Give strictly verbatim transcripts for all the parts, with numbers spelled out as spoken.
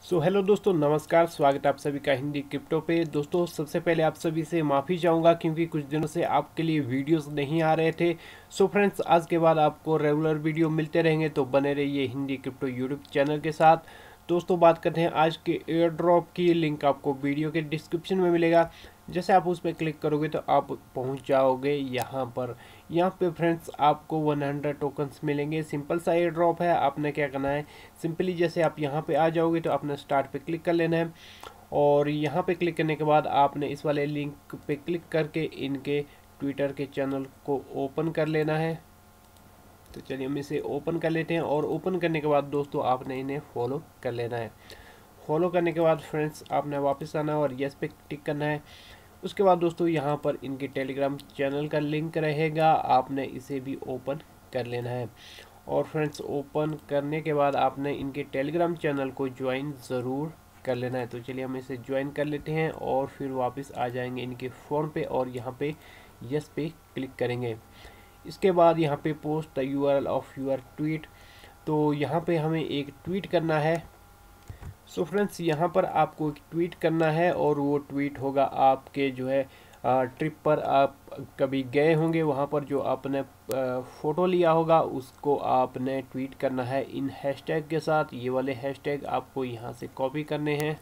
So hello दोस्तों, नमस्कार। स्वागत है आप सभी का हिंदी क्रिप्टो पे। दोस्तों, सबसे पहले आप सभी से माफ़ी चाहूँगा क्योंकि कुछ दिनों से आपके लिए वीडियोस नहीं आ रहे थे। सो फ्रेंड्स, आज के बाद आपको रेगुलर वीडियो मिलते रहेंगे, तो बने रहिए हिंदी क्रिप्टो यूट्यूब चैनल के साथ। दोस्तों, बात करते हैं आज के एयर ड्रॉप की। लिंक आपको वीडियो के डिस्क्रिप्शन में मिलेगा। जैसे आप उस पर क्लिक करोगे तो आप पहुंच जाओगे यहाँ पर। यहाँ पे फ्रेंड्स आपको सौ टोकन्स मिलेंगे। सिंपल सा एयर ड्रॉप है। आपने क्या करना है, सिंपली जैसे आप यहाँ पे आ जाओगे तो आपने स्टार्ट पे क्लिक कर लेना है, और यहाँ पे क्लिक करने के बाद आपने इस वाले लिंक पे क्लिक करके इनके ट्विटर के चैनल को ओपन कर लेना है। तो चलिए हम इसे ओपन कर लेते हैं, और ओपन करने के बाद दोस्तों आपने इन्हें फॉलो कर लेना है। फॉलो करने के बाद फ्रेंड्स आपने वापस आना है और यस पे टिक करना है। उसके बाद दोस्तों यहाँ पर इनके टेलीग्राम चैनल का लिंक रहेगा, आपने इसे भी ओपन कर लेना है। और फ्रेंड्स, ओपन करने के बाद आपने इनके टेलीग्राम चैनल को ज्वाइन ज़रूर कर लेना है। तो चलिए हम इसे ज्वाइन कर लेते हैं और फिर वापस आ जाएंगे इनके फ़ोन पे, और यहाँ पे यस पे क्लिक करेंगे। इसके बाद यहाँ पे post the URL of your tweet, तो यहाँ पे हमें एक ट्वीट करना है। सो फ्रेंड्स, यहाँ पर आपको एक ट्वीट करना है, और वो ट्वीट होगा आपके जो है ट्रिप पर आप कभी गए होंगे, वहाँ पर जो आपने फ़ोटो लिया होगा उसको आपने ट्वीट करना है इन हैशटैग के साथ। ये वाले हैशटैग आपको यहाँ से कॉपी करने हैं।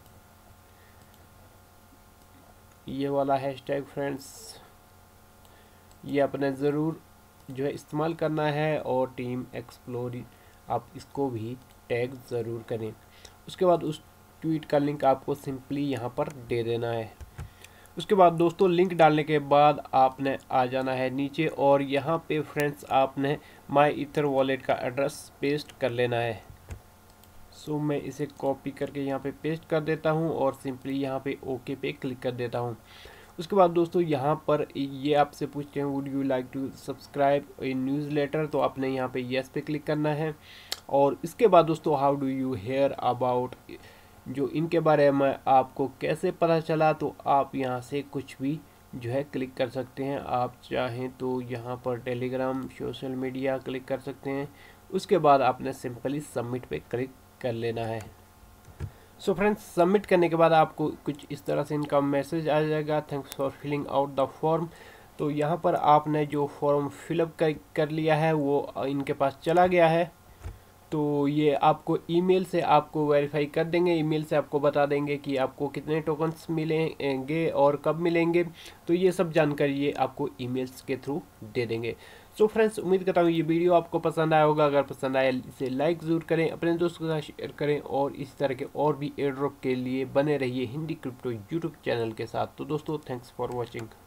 ये वाला हैशटैग फ्रेंड्स, ये आपने ज़रूर जो है इस्तेमाल करना है, और टीम एक्सप्लोर आप इसको भी टैग ज़रूर करें। उसके बाद उस ट्वीट का लिंक आपको सिंपली यहाँ पर दे देना है। उसके बाद दोस्तों, लिंक डालने के बाद आपने आ जाना है नीचे, और यहाँ पे फ्रेंड्स आपने माई ईथर वॉलेट का एड्रेस पेस्ट कर लेना है। सो मैं इसे कॉपी करके यहाँ पे पेस्ट कर देता हूँ, और सिंपली यहाँ पे ओके पे क्लिक कर देता हूँ। उसके बाद दोस्तों यहाँ पर ये आपसे पूछते हैं would you like to subscribe a newsletter, तो आपने यहाँ पे यस पे क्लिक करना है। और इसके बाद दोस्तों, how do you hear about, जो इनके बारे में आपको कैसे पता चला, तो आप यहाँ से कुछ भी जो है क्लिक कर सकते हैं। आप चाहें तो यहाँ पर टेलीग्राम, सोशल मीडिया क्लिक कर सकते हैं। उसके बाद आपने सिंपली सबमिट पे क्लिक कर लेना है। सो फ्रेंड्स, सबमिट करने के बाद आपको कुछ इस तरह से इनका मैसेज आ जाएगा, thanks for filling out the form. तो यहाँ पर आपने जो फॉर्म फिलअप कर, कर लिया है वो इनके पास चला गया है। तो ये आपको ईमेल से आपको वेरीफाई कर देंगे, ईमेल से आपको बता देंगे कि आपको कितने टोकन्स मिलेंगे और कब मिलेंगे। तो ये सब जानकारी ये आपको ईमेल्स के थ्रू दे देंगे। सो फ्रेंड्स, उम्मीद करता हूँ ये वीडियो आपको पसंद आया होगा। अगर पसंद आया इसे लाइक ज़रूर करें, अपने दोस्तों के साथ शेयर करें, और इस तरह के और भी एयर ड्रॉप के लिए बने रहिए हिंदी क्रिप्टो यूट्यूब चैनल के साथ। तो दोस्तों, थैंक्स फॉर वॉचिंग।